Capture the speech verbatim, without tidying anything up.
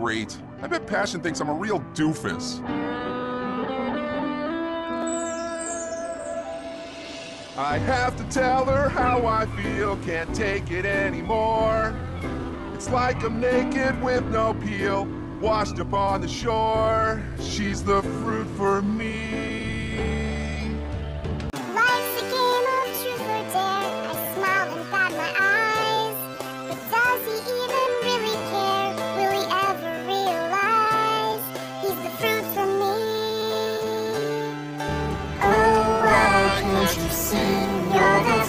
great. I bet Passion thinks I'm a real doofus. I have to tell her how I feel, can't take it anymore. It's like I'm naked with no peel, washed up on the shore. She's the fruit for me. Life's a game of truth or dare. I smiled and bat my eyes. But does he even really care? Will he ever realize he's the fruit for me? Oh, why can't you see you're the